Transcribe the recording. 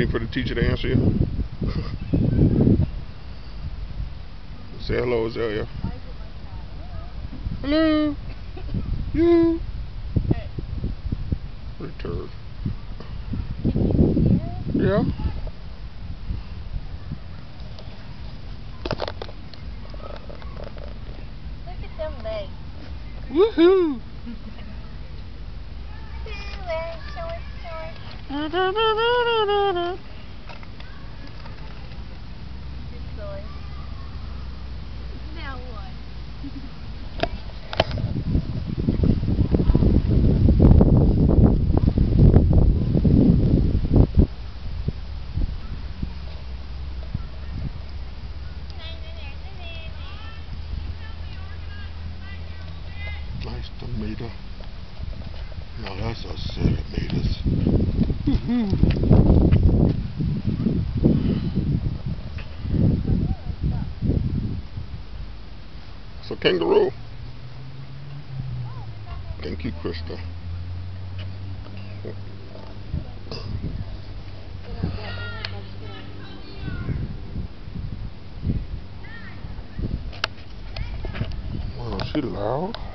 waiting for the teacher to answer you. Say hello, Azalea. Hello. You. Return. Yeah. Look at them legs. Woohoo! Short. Now what? Nice tomato. Now that's a set of tomatoes. It's a kangaroo. Thank you, Christa. Wow, she loud.